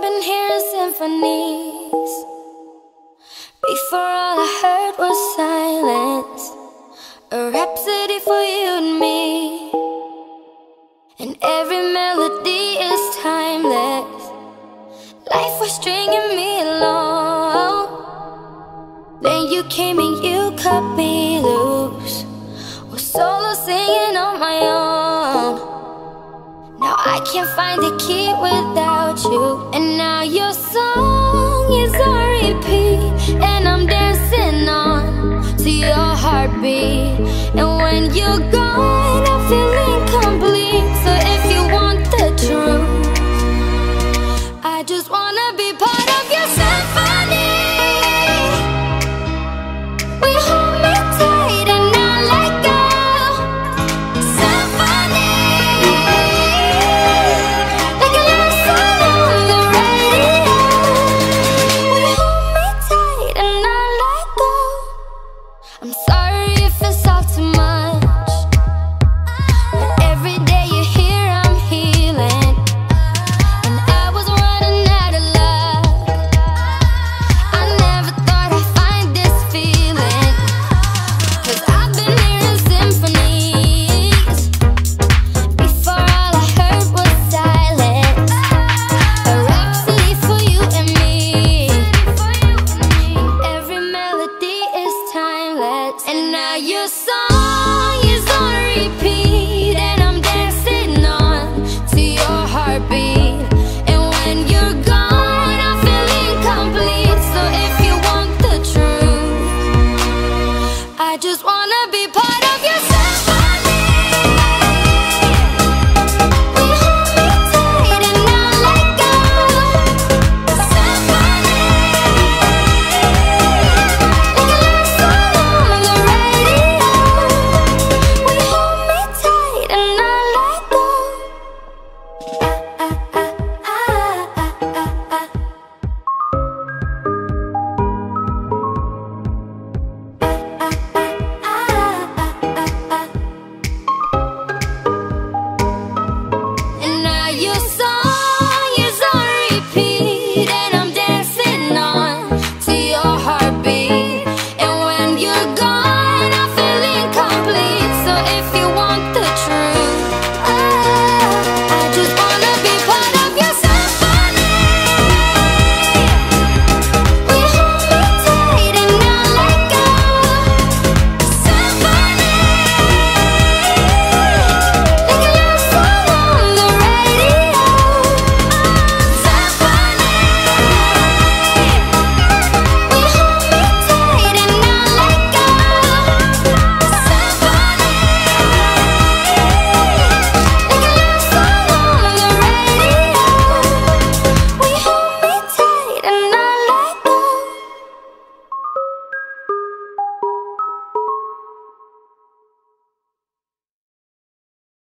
been hearing symphonies. Before all I heard was silence, a rhapsody for you and me. And every melody is timeless. Life was stringing me along. Then you came and you cut me loose. Was solo singing on my own. Now I can't find the key without you. And now your song is on repeat, and I'm dancing on to your heartbeat. And when you're gone, I feel incomplete. So if you want the truth, I just wanna be part of your symphony. We hold me tight and not let go. Symphony, like a love song on the radio. We hold me tight and not let go. I'm sorry if it's all too much, but every day you're here I'm healing. And I was running out of luck. I never thought I'd find this feeling, 'cause I've been hearing symphonies. Before all I heard was silence, a rhapsody for you and me. Every melody is timeless, and now your song is on repeat, and I'm dancing on to your heartbeat. And when you're gone, I feel incomplete. So if you want the truth, I just wanna be part of your